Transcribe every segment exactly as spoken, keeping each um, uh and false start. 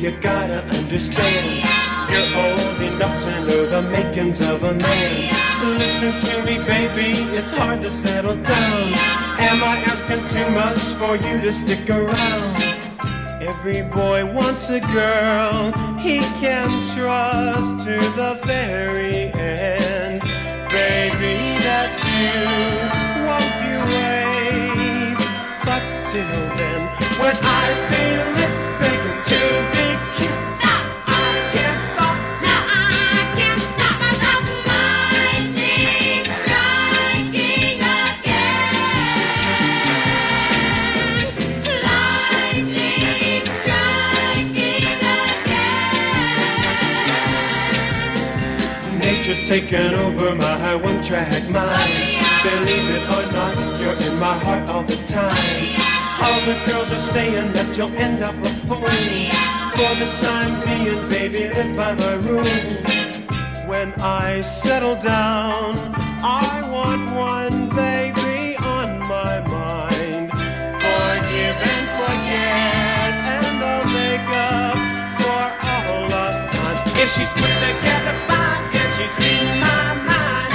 you gotta understand, you're old enough to know the makings of a man. Listen to me, baby, it's hard to settle down. Am I asking too much for you to stick around? Every boy wants a girl he can trust to the very end. Baby, that's you, won't you wait? But till then, when I say lips begging to be kissed, stop, I can't stop. No, I can't stop myself. Lightning striking again. Lightning striking again. Nature's taken over my one-track mind. Believe it or not, you're in my heart all the time. All the girls are saying that you'll end up a fool. For the time being, baby, live by my rules. When I settle down, I want one baby on my mind. Forgive and forget, and I'll make up for all lost time. If she's put together fine, and she's in my mind.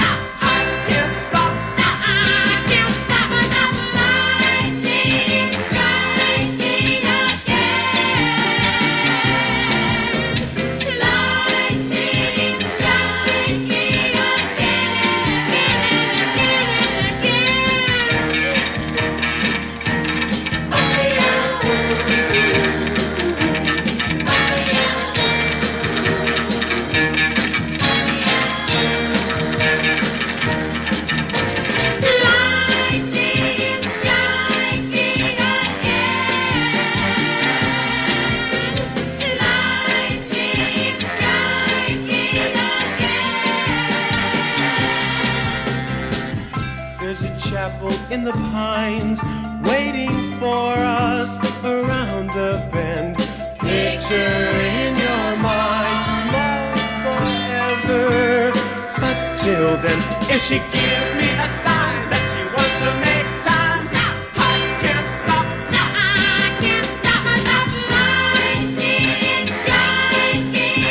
In the pines, waiting for us around the bend. Picture in your mind, love forever. But till then, if she gives me a sign that she wants to make time, stop, I can't stop. Stop, I can't stop myself. Lightning striking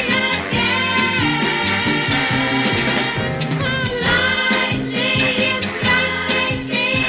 again. Lightning striking.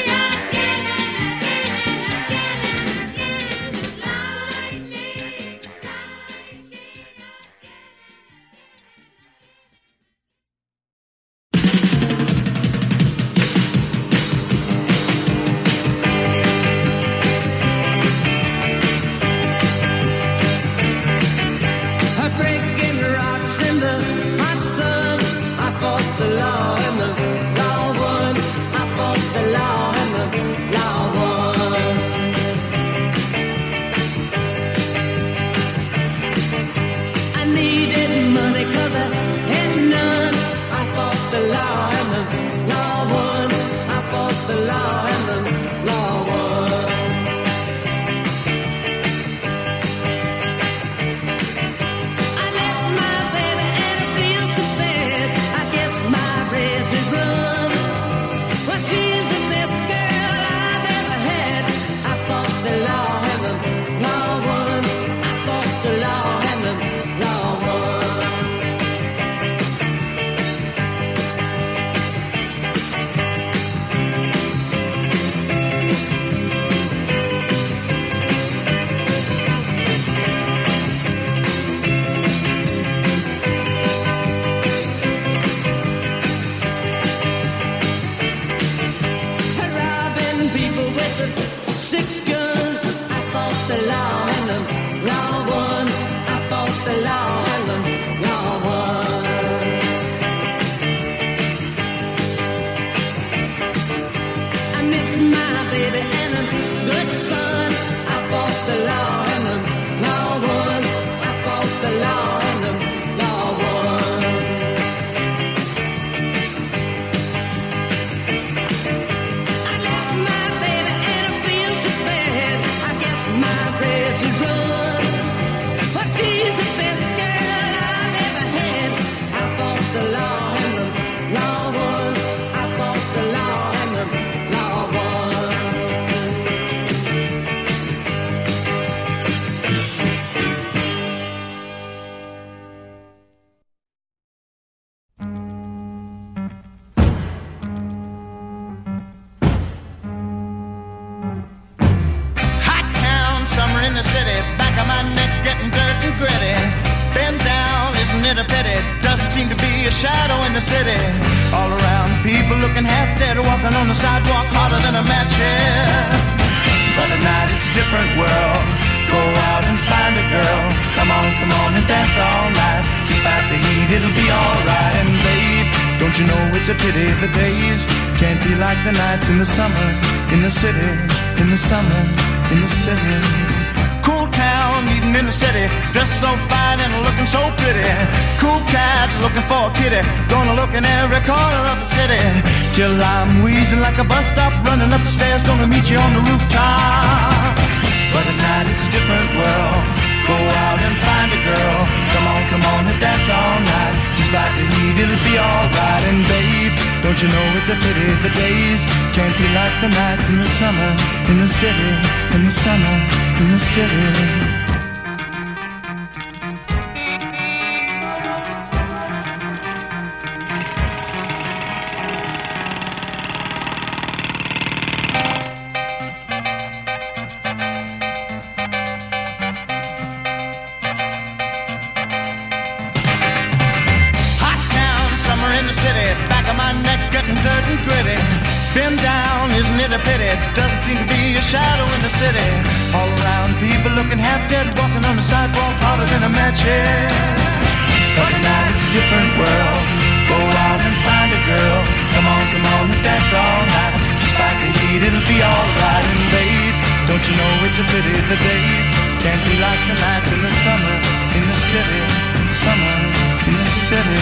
in the city, back of my neck getting dirt and gritty. Bend down, isn't it a pity? Doesn't seem to be a shadow in the city. All around, people looking half dead, walking on the sidewalk harder than a match here. But at night it's a different world. Go out and find a girl. Come on, come on and dance all night. Despite the heat, it'll be alright. And babe, don't you know it's a pity the days can't be like the nights in the summer, in the city, in the summer, in the city. Cool town, meeting in the city, dressed so fine and looking so pretty. Cool cat, looking for a kitty, gonna look in every corner of the city. Till I'm wheezing like a bus stop, running up the stairs, gonna meet you on the rooftop. But at night it's a different world. Go out and find a girl. Come on, come on and dance all night. Just like the heat, it'll be alright. And babe, don't you know it's a pity the days can't be like the nights in the summer, in the city, in the summer, in the city. Been down, isn't it a pity? Doesn't seem to be a shadow in the city. All around, people looking half dead, walking on the sidewalk harder than a match head. But tonight it's a different world. Go out and find a girl. Come on, come on and dance all night. Despite the heat, it'll be alright. And babe, don't you know it's a pity the days can't be like the nights in the summer, in the city, summer, in the city.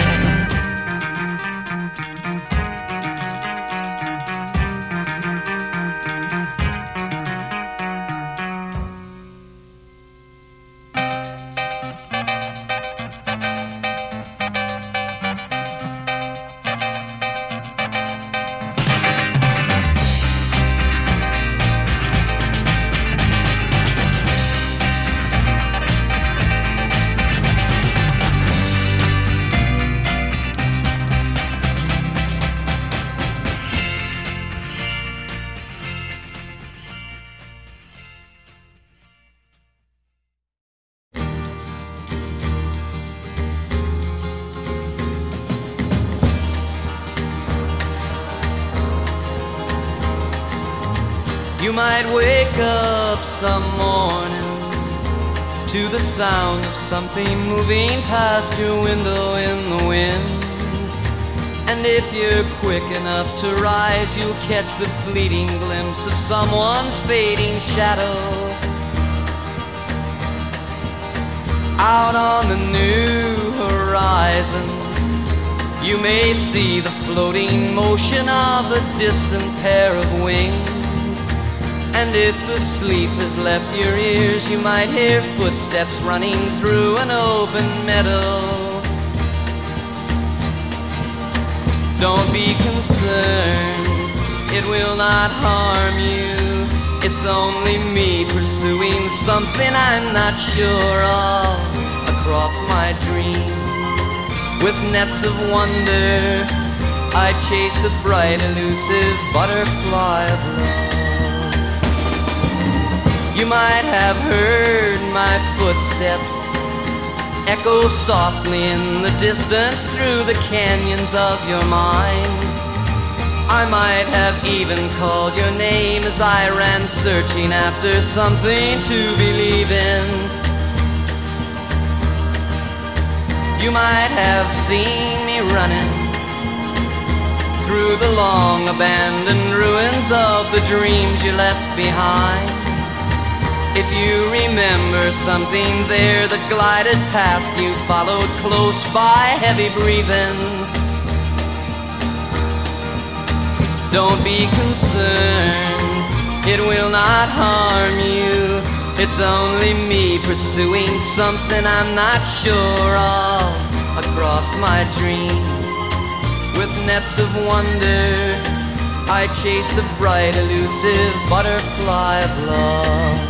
You might wake up some morning to the sound of something moving past your window in the wind. And if you're quick enough to rise, you'll catch the fleeting glimpse of someone's fading shadow. Out on the new horizon, you may see the floating motion of a distant pair of wings. And if the sleep has left your ears, you might hear footsteps running through an open meadow. Don't be concerned, it will not harm you. It's only me pursuing something I'm not sure of across my dreams. With nets of wonder, I chase the bright, elusive butterfly of love. You might have heard my footsteps echo softly in the distance through the canyons of your mind. I might have even called your name as I ran searching after something to believe in. You might have seen me running through the long abandoned ruins of the dreams you left behind. If you remember something there that glided past you, followed close by, heavy breathing, don't be concerned, it will not harm you. It's only me pursuing something I'm not sure of across my dreams. With nets of wonder, I chase the bright, elusive butterfly of love.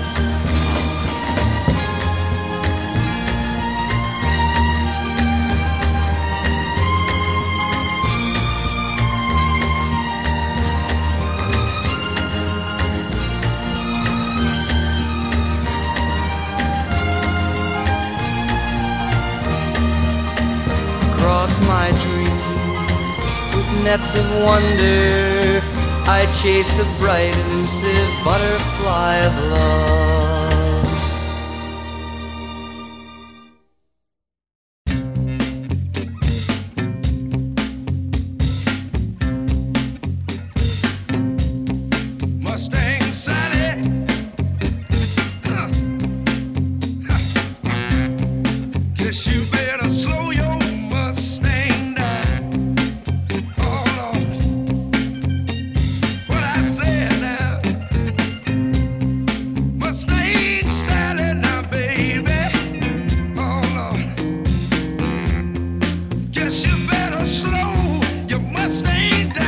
nets of wonder, I chase the bright, elusive butterfly of love. Mustang Sally, huh. Huh. Guess you better slow your Mustang down. Oh Lord, what I said now. Mustang Sally now, baby. Oh Lord, guess you better slow your Mustang down.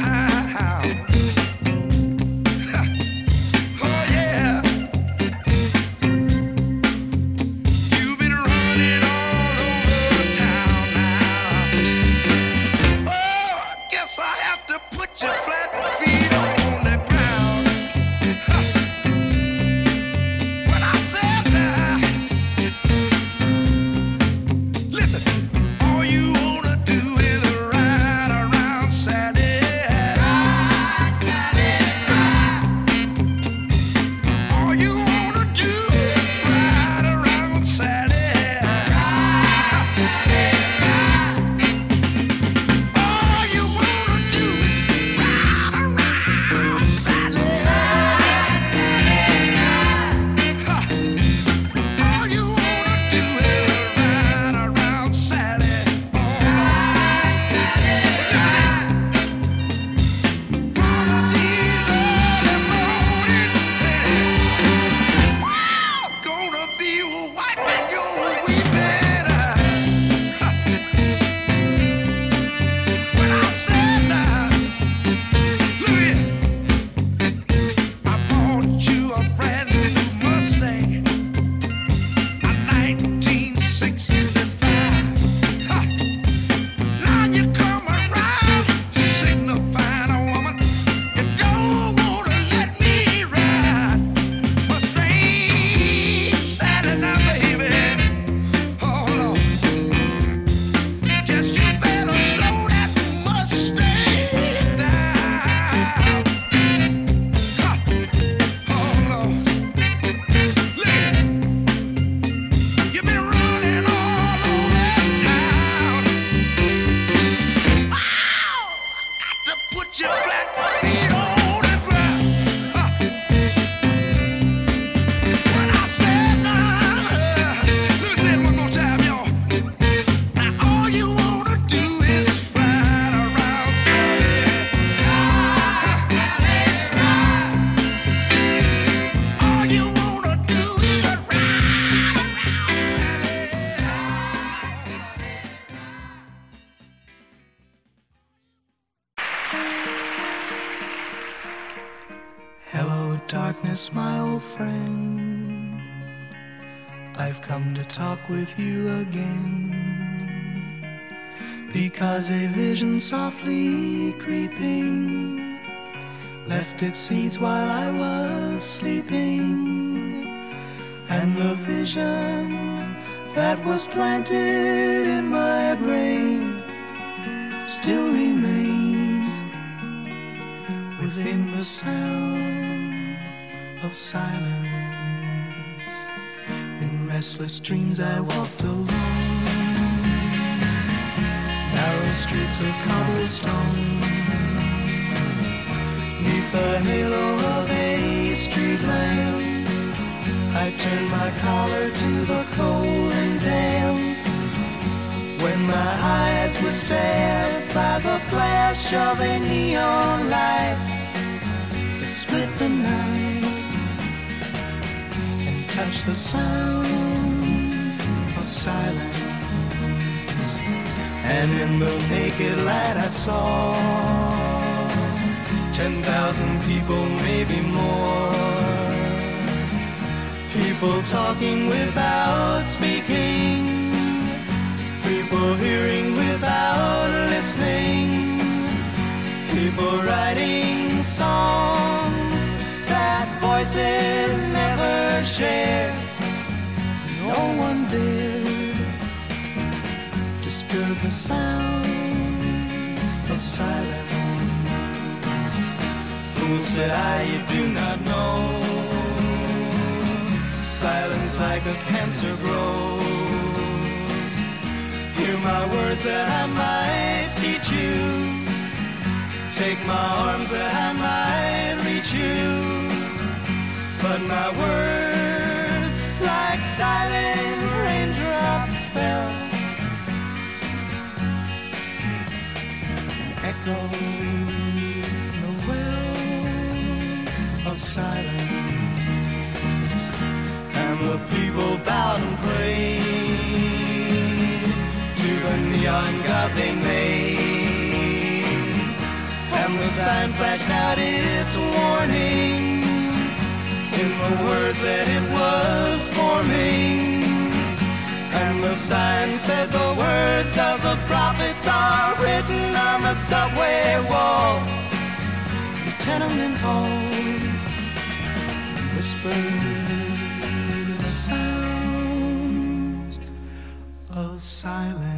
Darkness, my old friend, I've come to talk with you again, because a vision softly creeping left its seeds while I was sleeping, and the vision that was planted in my brain still remains within the sound of silence. In restless dreams I walked alone, narrow streets of cobblestone, neath the halo of a street lamp. I turned my collar to the cold and damp, when my eyes were stabbed by the flash of a neon light that split the night, touch the sound of silence. And in the naked light I saw ten thousand people, maybe more, people talking without speaking, people hearing without listening, people writing songs that voices never shared. No one dared disturb the sound of silence. Fool, said I, you do not know. Silence like a cancer grows. Hear my words that I might teach you. Take my arms that I might reach you. But my words, like silent raindrops, fell, echoed the wells of silence. And the people bowed and prayed to the neon god they made. And the sign flashed out its warning in the words that it was forming. And the sign said the words of the prophets are written on the subway walls, the tenement halls, whispered the sounds of silence.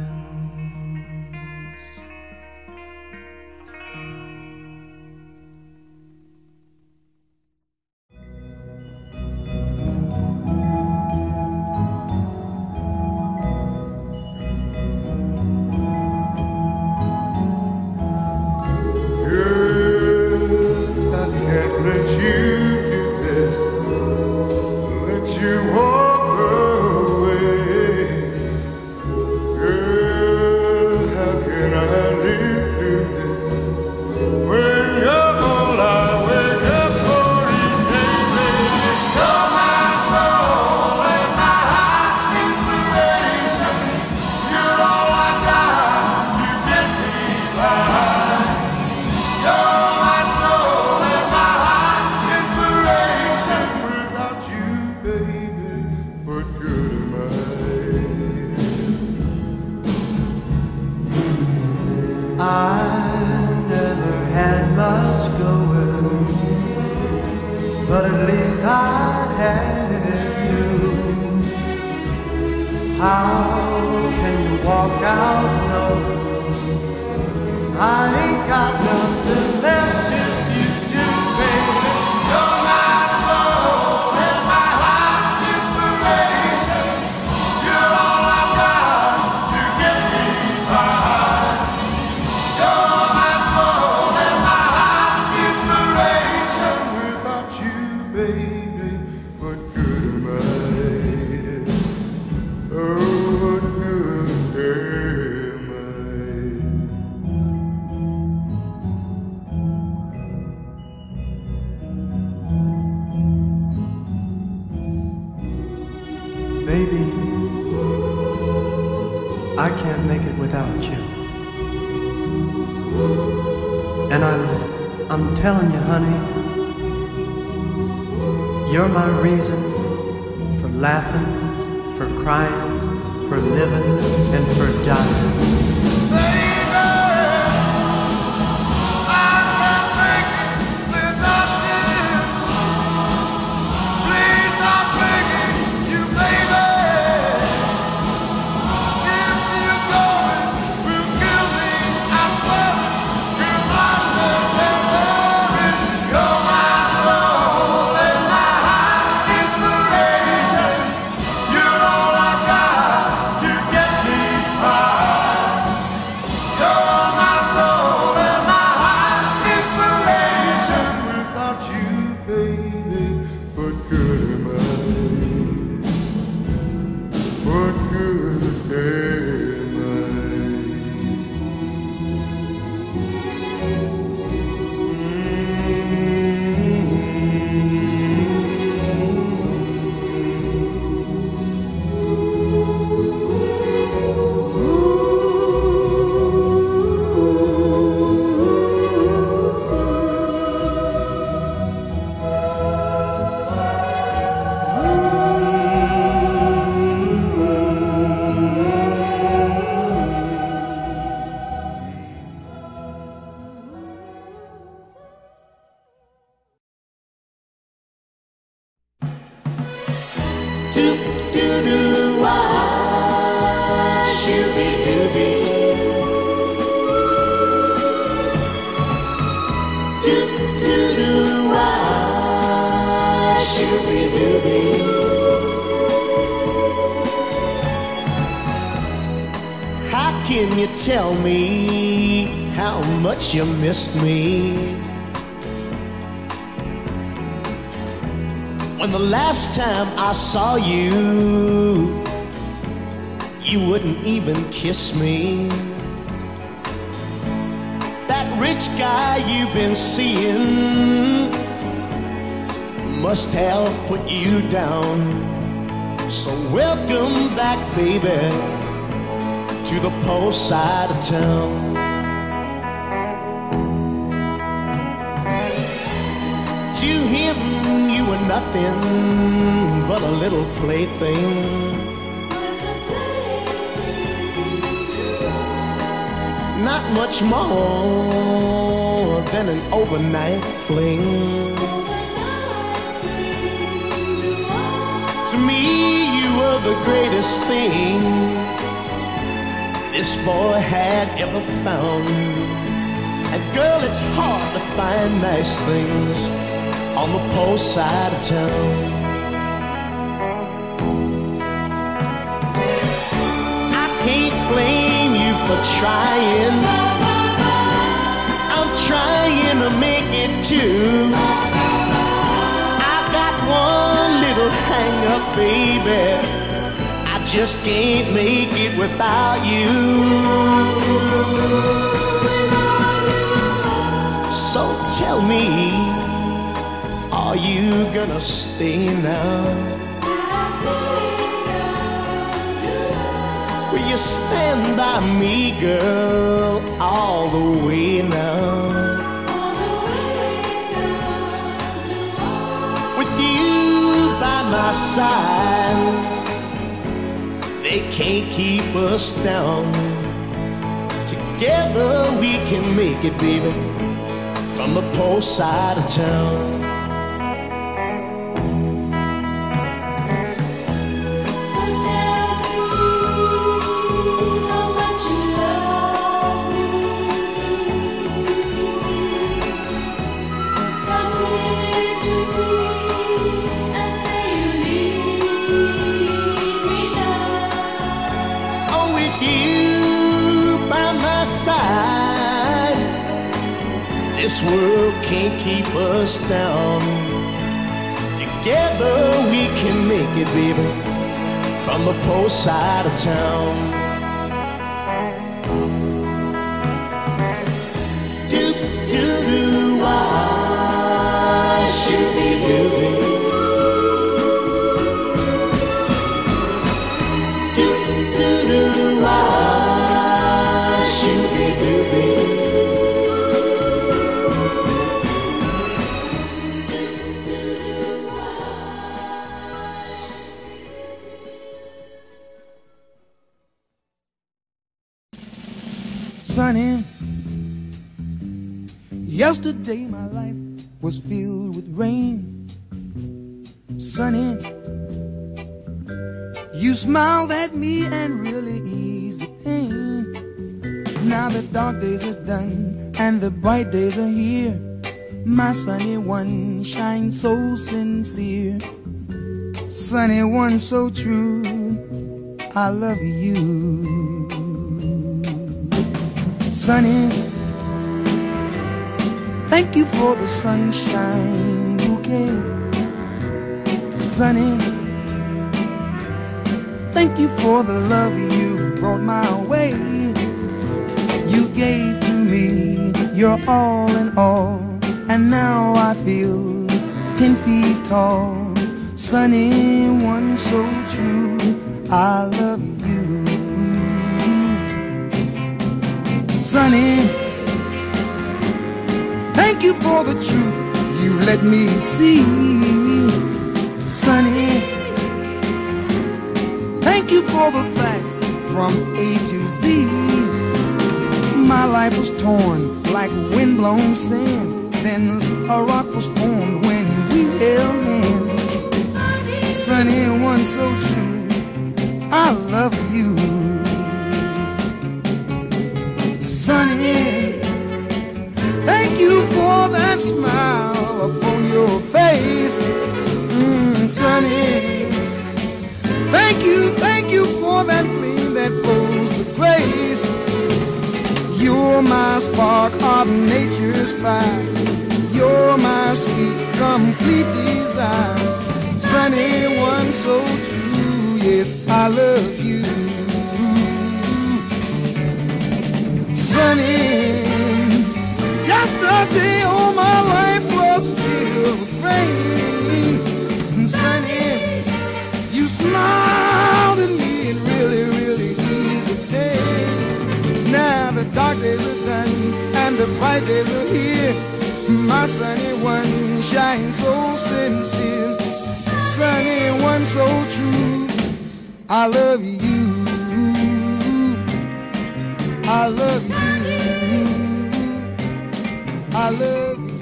How can you tell me how much you missed me when the last time I saw you, you wouldn't even kiss me? That rich guy you've been seeing must have put you down. So welcome back, baby, to the poor side of town. To him you were nothing but a little plaything, not much more than an overnight fling. To me you were the greatest thing this boy had ever found. And girl, it's hard to find nice things on the poor side of town. I can't blame you for trying, I'm trying to make it too. I've got one little hang up, baby, I just can't make it without you. So tell me, are you gonna stay now? Will you stand by me, girl, all the way now? With you by my side, they can't keep us down. Together we can make it, baby, from the poor side of town. This world can't keep us down. Together we can make it, baby, from the poor side of town. Do do do why should we do it? Do do do why should we do it? Sunny, yesterday my life was filled with rain. Sunny, you smiled at me and really eased the pain. Now the dark days are done and the bright days are here. My sunny one shines so sincere. Sunny one so true, I love you. Sunny, thank you for the sunshine bouquet. Sunny, thank you for the love you brought my way. You gave to me your all in all, and now I feel ten feet tall. Sunny one so true, I love you. Sunny, thank you for the truth you let me see. Sunny, thank you for the facts from A to Z. My life was torn like windblown sand, then a rock was formed when we held hands. Sunny one so true, I love you. Sunny, thank you for that smile upon your face. Mm. of nature's fire. You're my sweet, complete desire. Sunny one so true, yes, I love you. Sunny, yesterday all my life was filled with rain. Sunny, you smiled at me and really, really eased the day. Now the dark days are done and the bright days are here. My sunny one shines so sincere. Sunny one so true, I love you. I love you. I love you.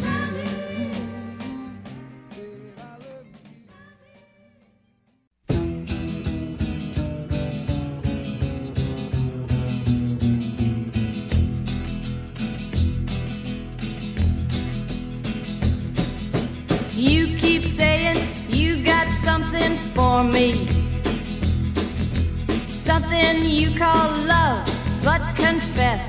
You keep saying you got something for me, something you call love, but confess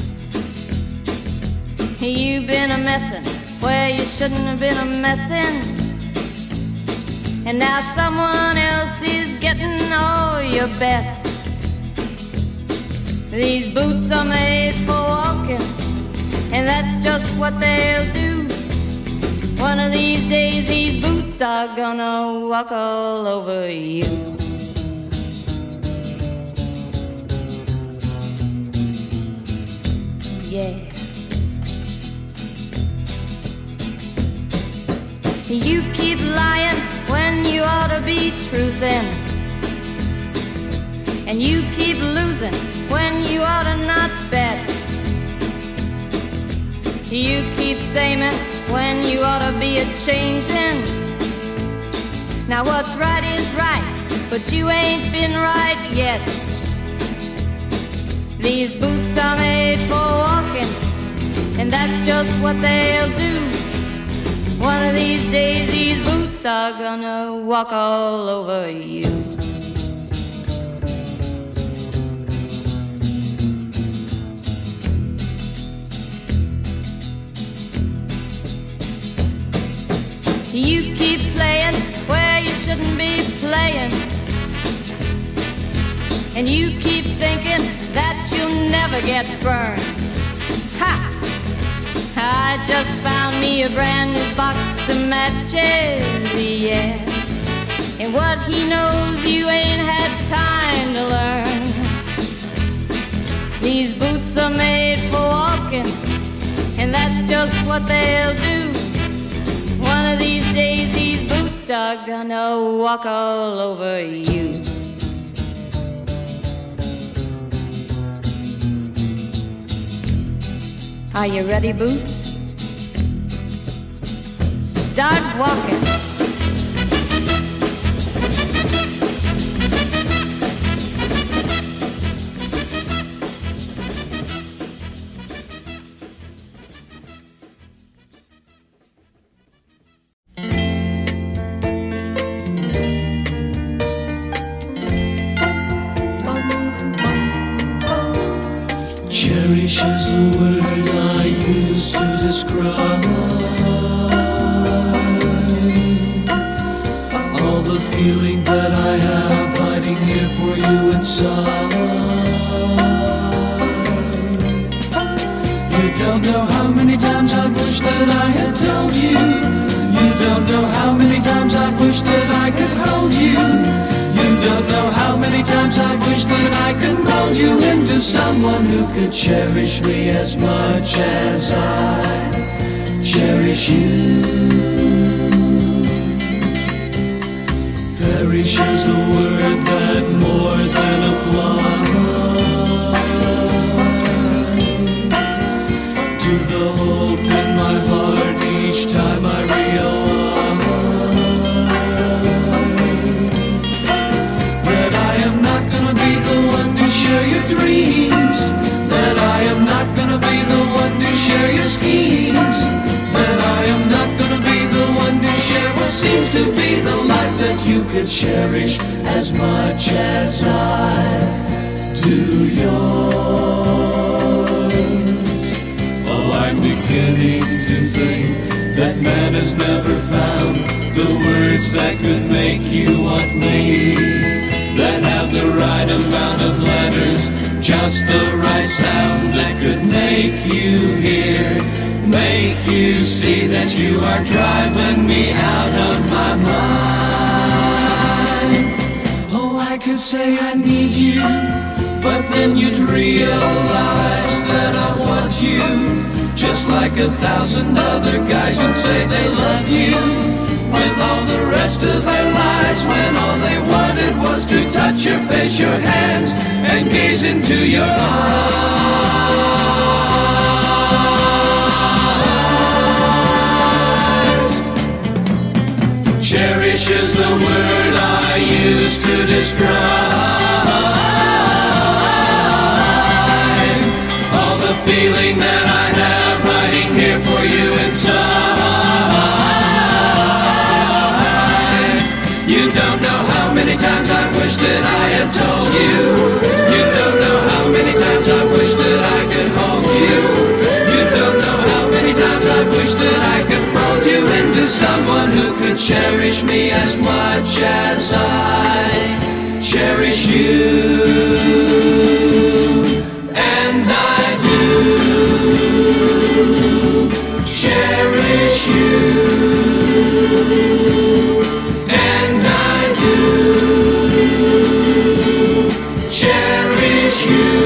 you've been a messin' where you shouldn't have been a messin', and now someone else is getting all your best. These boots are made for walking, and that's just what they'll do. One of these days these boots are gonna walk all over you. Yeah. You keep lying when you ought to be truthin', and you keep losing when you ought to not bet. You keep saying when you ought to be a-changin'. Now what's right is right, but you ain't been right yet. These boots are made for walking, and that's just what they'll do. One of these days these boots are gonna walk all over you. You keep playing where you shouldn't be playing, and you keep thinking that you'll never get burned. Ha! I just found me a brand new box of matches, yeah. And what he knows you ain't had time to learn. These boots are made for walking, and that's just what they'll do. One of these days these boots are gonna walk all over you. Are you ready, Boots? Start walking. Cherish is the word I use to describe all the feeling that I have hiding here for you inside. You don't know how many times I've wished that I had told you. You don't know how many times I've wished that I could hold you. You don't know how many times I've wished that I could mold you into someone who could cherish me as much as I cherish you. Perish is the word that more than applies to the hope in my heart each time I realize share your dreams, that I am not gonna be the one to share your schemes, that I am not gonna be the one to share what seems to be the life that you could cherish as much as I do yours. Oh, I'm the beginning to think that man has never found the words that could make you want me, that have the right amount of letters, just the right sound that could make you hear, make you see that you are driving me out of my mind. Oh, I could say I need you, but then you'd realize that I want you, just like a thousand other guys would say they love you, with all the rest of their lives, when all they wanted was to touch your face, your hands, and gaze into your eyes. Cherish is the word I use to describe all the feeling that I have hiding here for you inside. You don't know how many times I wish that I had told you. You don't know how many times I wish that I could hold you. You don't know how many times I wish that I could mold you into someone who could cherish me as much as I cherish you. And I do cherish you. And I do cherish you.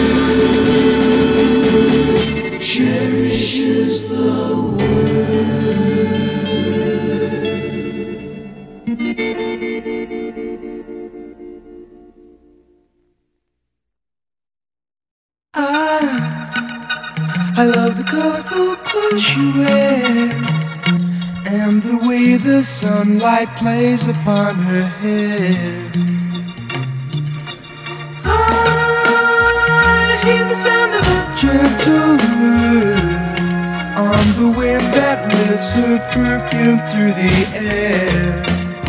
Cherish is the word. I love the colorful clothes you wear, and the way the sunlight plays upon her hair. I hear the sound of a gentle word on the wind that lifts her perfume through the air.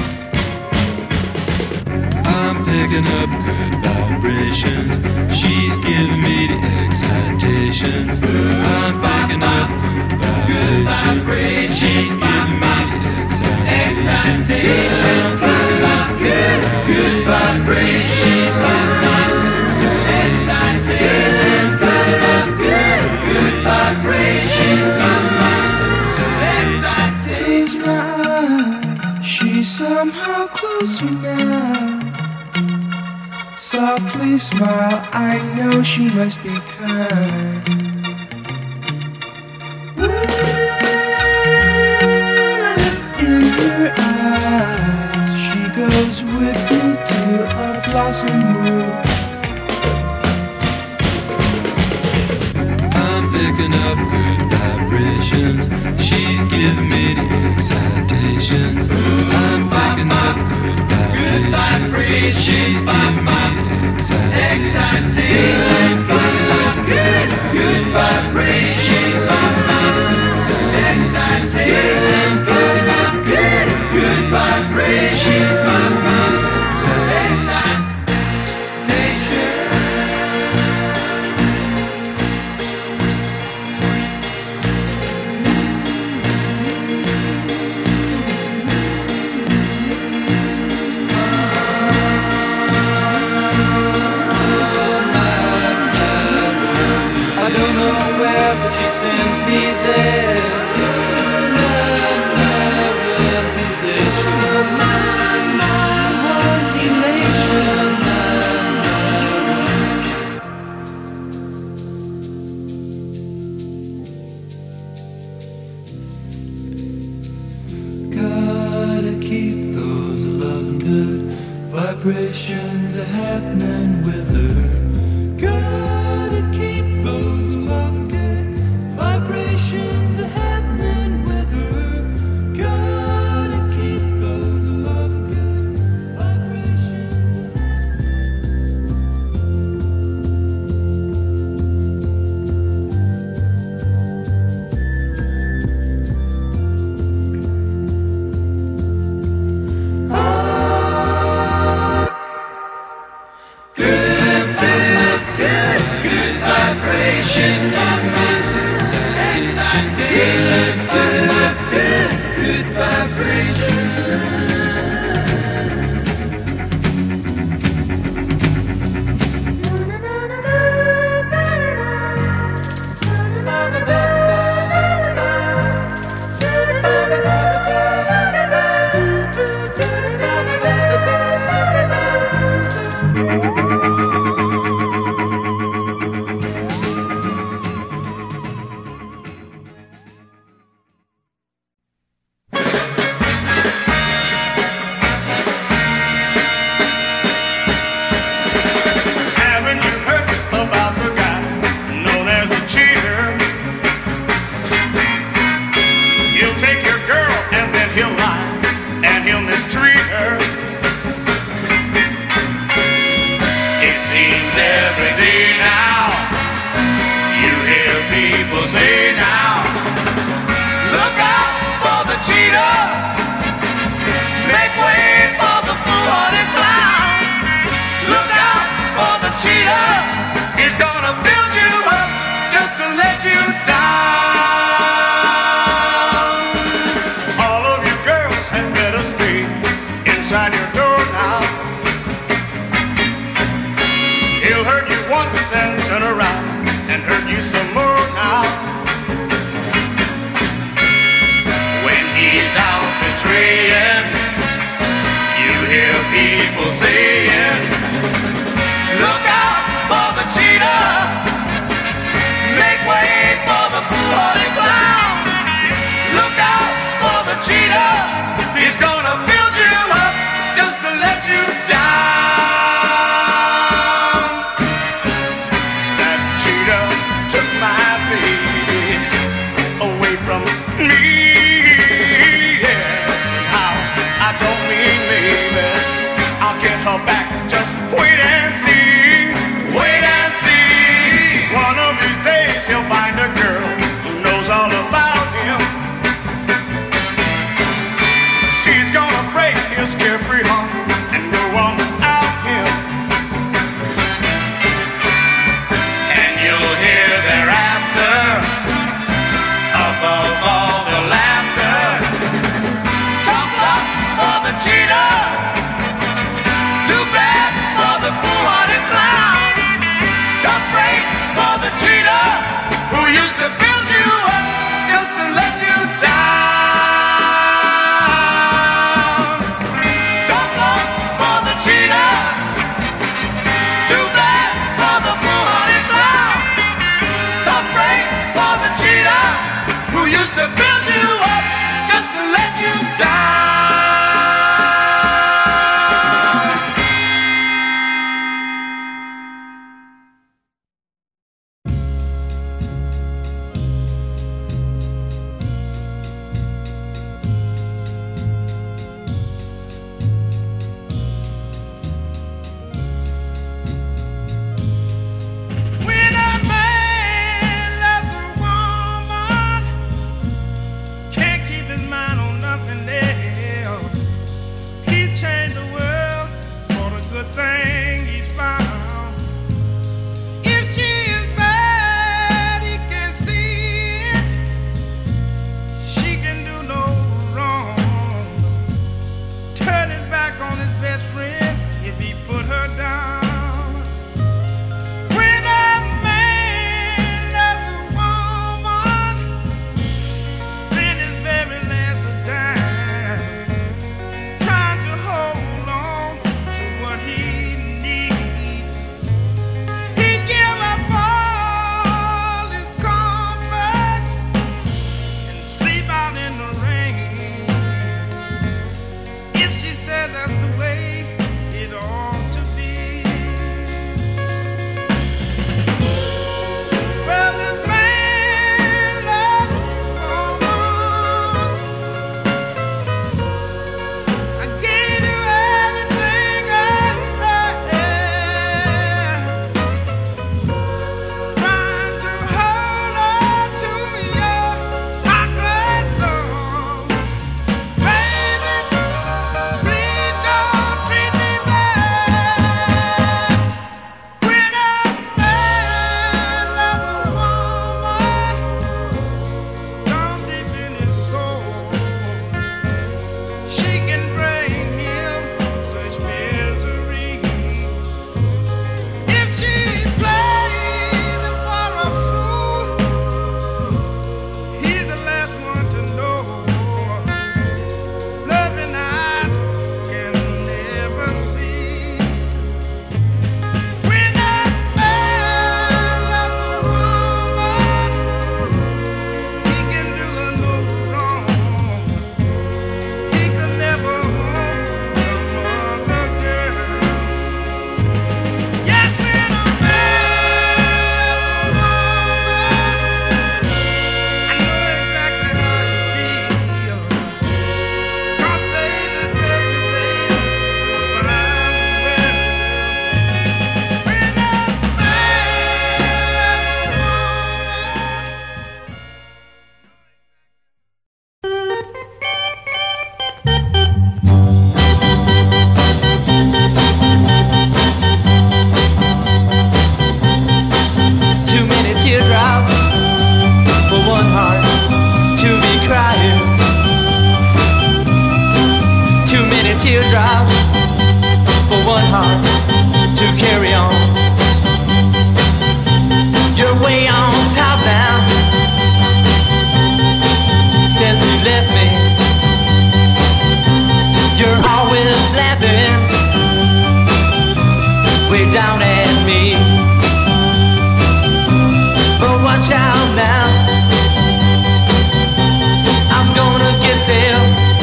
I'm picking up good vibrations. She's giving me the excitations. I'm picking up good vibrations. She's giving me the excitations. I'm picking up good, good vibrations. She's giving me the excitations. Picking up good, good vibrations. She's giving me the excitations. Close my eyes. She's somehow closer now. Softly smile, I know she must be kind. In her eyes, she goes with me to a blossom room. I'm picking up good vibrations. She's giving me the excitations. I'm picking up good vibrations. She's giving me excitations. Picking up good, good vibrations. Excitations. Picking up good, good vibrations. But she sends me there. Love, love, love, sensation. My, my, one elation. Gotta keep those loving good vibrations are happening with her. Gotta keep those loving good vibrations are happening with her. Gotta keep those loving good vibrations. Ah, good. He's gonna build you up just to let you down. All of you girls had better stay inside your door now. He'll hurt you once, then turn around and hurt you some more now. When he's out betraying, you hear people saying, look out for the cheater, make way for the foolhardy clown. Look out for the cheater, he's gonna build you up just to let you down. That cheater took my baby away from me. Yes, how? I don't mean maybe I'll get her back. Just wait and see, wait and see. One of these days he'll find a girl who knows all about him. She's gonna break his carefree heart and go on without him. And you'll hear thereafter, above all the laughter, tough luck for the cheater, too bad for the foolhardy clown. Tough break for the cheater who used to build you up just to let you down. Tough luck for the cheater. hard to carry on. You're way on top now. Since you left me, you're always laughing way down at me. But watch out now, I'm gonna get there.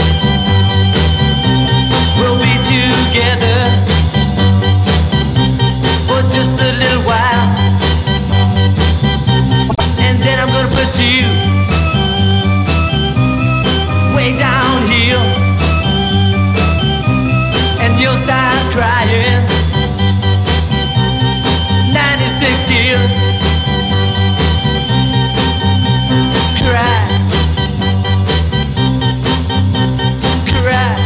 We'll be together for just a little while, and then I'm gonna put you way down here, and you'll start crying ninety-six tears. Cry, cry.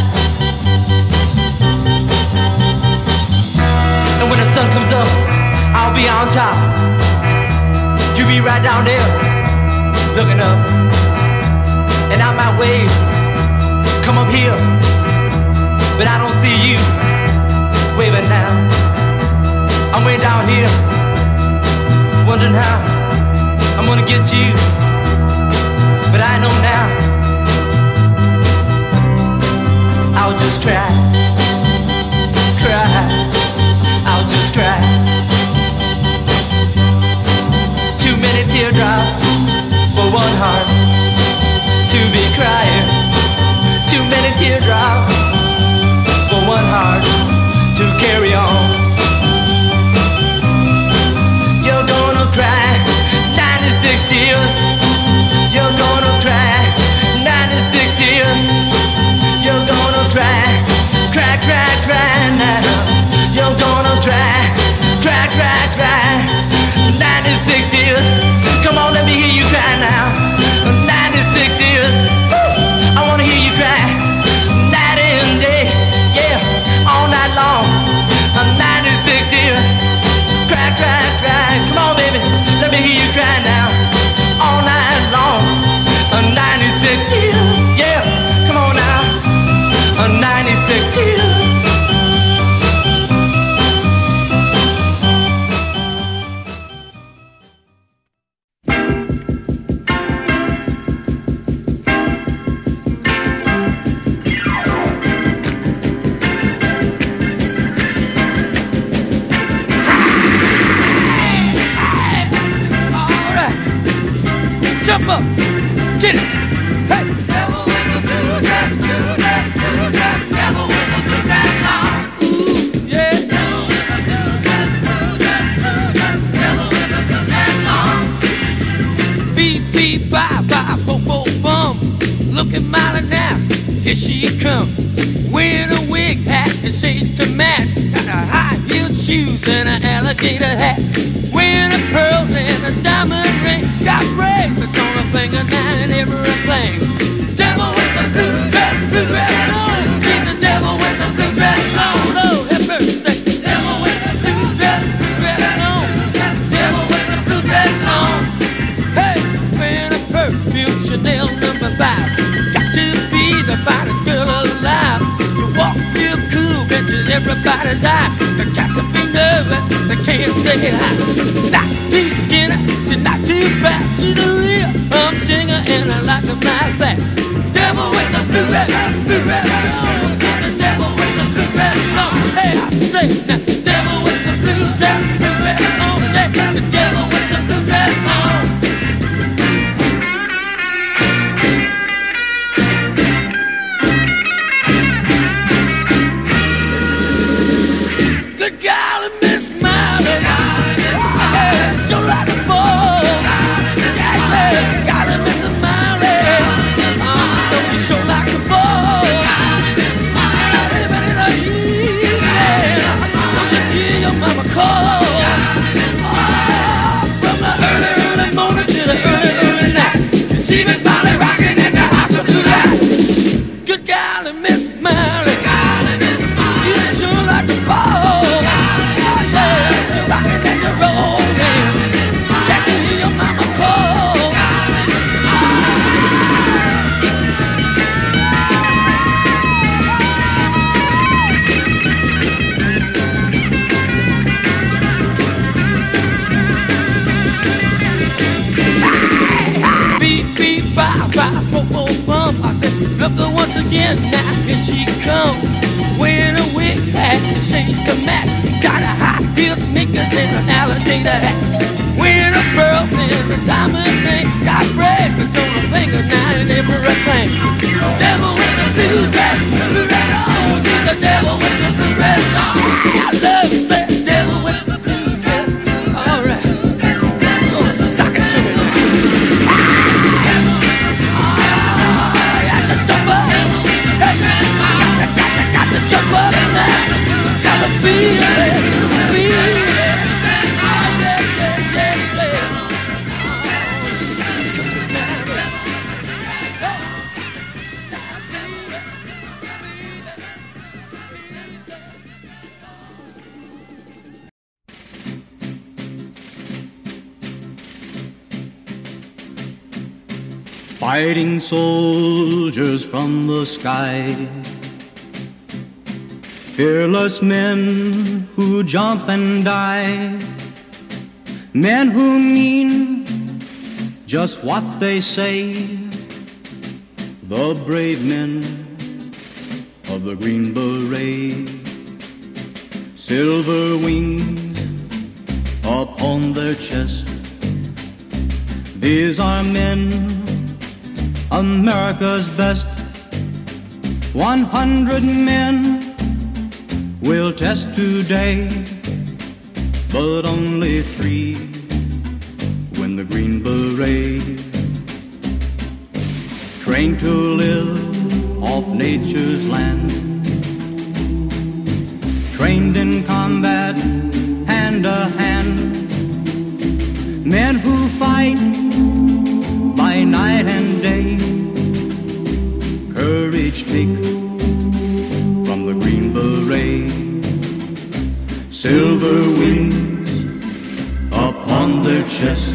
And when the sun comes up, I'll be on top. You be right down there, looking up. And I might wave, come up here, but I don't see you waving now. I'm way down here, wondering how I'm gonna get you, but I know now I'll just cry, cry, I'll just cry. Too many teardrops for one heart to be crying. Too many teardrops for one heart to carry on. You're gonna cry ninety-six tears. You're gonna cry ninety-six tears. You're gonna cry, cry, cry, cry now. You're gonna cry, cry, cry, cry ninety-six tears. Come on, let me hear you cry now. ninety-six tears. Woo! I wanna hear you cry night and day, yeah, all night long. ninety-six tears. Cry, cry, cry. Come on, baby, let me hear you cry now. All night long. ninety-six tears. Yeah, come on now. ninety-six tears. Jump up, get it, hey! Devil with the blue dress, blue dress, blue dress, devil with the blue dress on. Yeah. Devil with the blue dress, blue dress, blue dress, devil with the blue dress on. Beep, beep, bye, bye, bo, bo, bum. Look at Molly now, here she comes. Wearing a wig hat and shades to match. Got a high-heeled shoes and an alligator hat. Wearing a pearls and a diamond ring. Got bracelets on her finger now and everything. Devil with the blue dress, blue dress on. She's the devil with the blue dress on. Lord have mercy. Devil with the blue dress, blue dress on. Devil with the blue dress on. Hey, wearing a perfume Chanel number five. Got to be the finest girl alive. You walk real cool, catches everybody's eye. The got to be nervous, they can't say hi. Not too skinny, she's not too fat. She's a real humdinger and I like to ride back. Devil with the blue dress, blue dress on. The devil with the blue dress on. Hey, I say now, devil with the blue dress, blue dress on. Yeah, the devil with the blue dress on. Good golly, Miss Molly, yeah, sure like a ball. Yeah, yeah, golly, Miss Molly, um, don't you sure like a ball. Everybody know you, yeah. again now. Here she comes, wearing a wig hat and shades to match. Got a high heel sneakers and an alligator hat. Wearing a pearl and a diamond ring. Got bracelets on her finger now and everything. Devil with the blue dress, blue dress on. She's the devil with the blue dress on. I love that devil with the blue dress. All right, oh, sock it to me now. I got to jump up. Hey, got to, got to, got to jump up now. Got to feel it, feel it. Fighting soldiers from the sky, fearless men who jump and die, men who mean just what they say, the brave men of the Green Beret, silver wings upon their chest. These are men, America's best. One hundred men will test today, but only three win the Green Beret. Trained to live off nature's land, trained in combat hand to hand, men who fight by night and day, courage take from the Green Beret, silver wings upon their chest.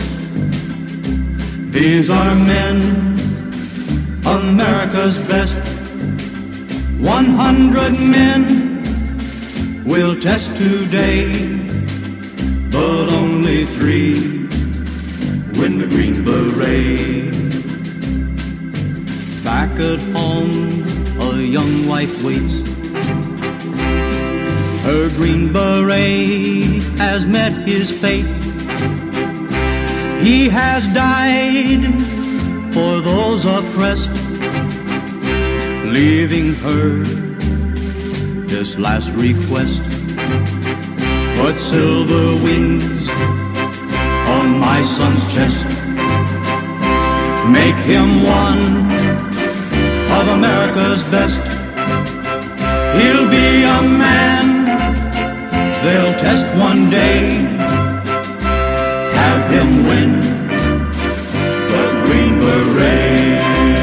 These are men, America's best. One hundred men will test today, but only three win the Green Beret. Back at home, a young wife waits. Her Green Beret has met his fate. He has died for those oppressed, leaving her this last request. Put silver wings on my son's chest. Make him one of America's best. He'll be a man they'll test one day. Have him win the Green Beret.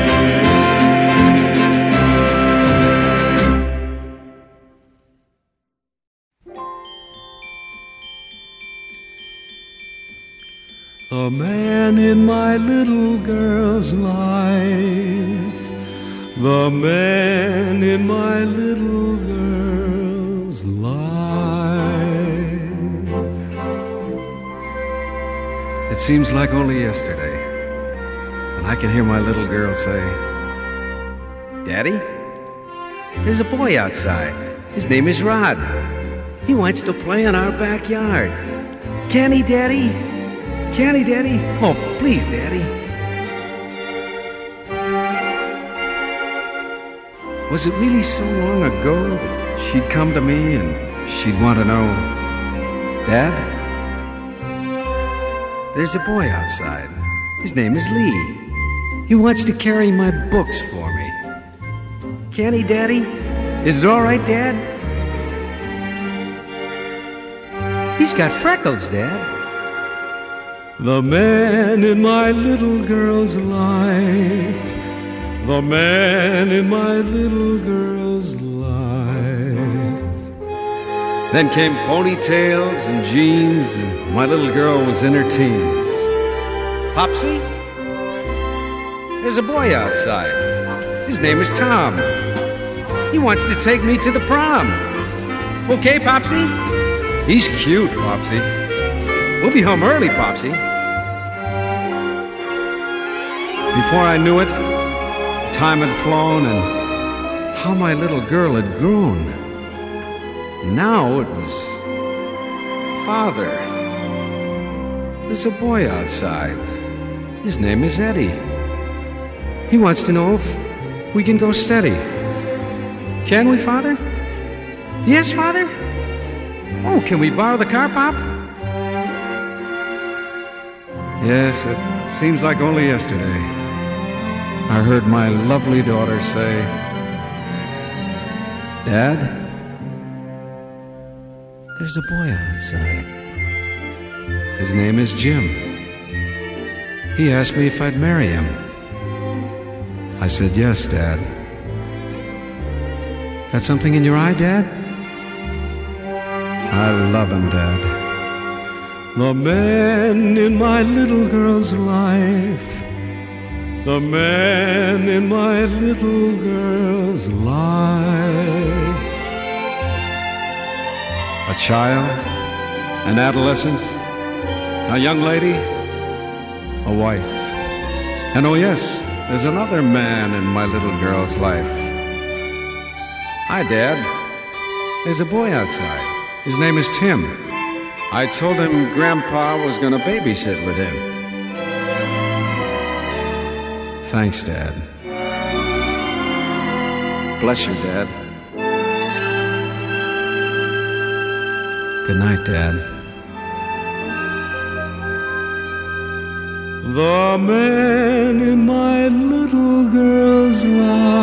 The man in my little girl's life, the man in my little girl's life. It seems like only yesterday, and I can hear my little girl say, "Daddy, there's a boy outside. His name is Rod. He wants to play in our backyard. Can he, Daddy? Can he, Daddy? Oh, please, Daddy." Was it really so long ago that she'd come to me and she'd want to know, "Dad, there's a boy outside. His name is Lee. He wants to carry my books for me. Can he, Daddy? Is it all right, Dad? He's got freckles, Dad." The man in my little girl's life, the man in my little girl's life. Then came ponytails and jeans, and my little girl was in her teens. "Popsy, there's a boy outside. His name is Tom. He wants to take me to the prom. Okay, Popsy? He's cute, Popsy. We'll be home early, Popsy." Before I knew it, time had flown and how my little girl had grown. Now it was, Father, there's a boy outside. His name is Eddie. He wants to know if we can go steady. Can we, Father? Yes, Father? Oh, can we borrow the car, Pop? Yes, it seems like only yesterday I heard my lovely daughter say, Dad, there's a boy outside. His name is Jim. He asked me if I'd marry him. I said, yes, Dad. Got something in your eye, Dad? I love him, Dad. The man in my little girl's life, the man in my little girl's life. A child, an adolescent, a young lady, a wife. And oh yes, there's another man in my little girl's life. Hi, Dad. There's a boy outside. His name is Tim. I told him Grandpa was going to babysit with him. Thanks, Dad. Bless you, Dad. Good night, Dad. The man in my little girl's life.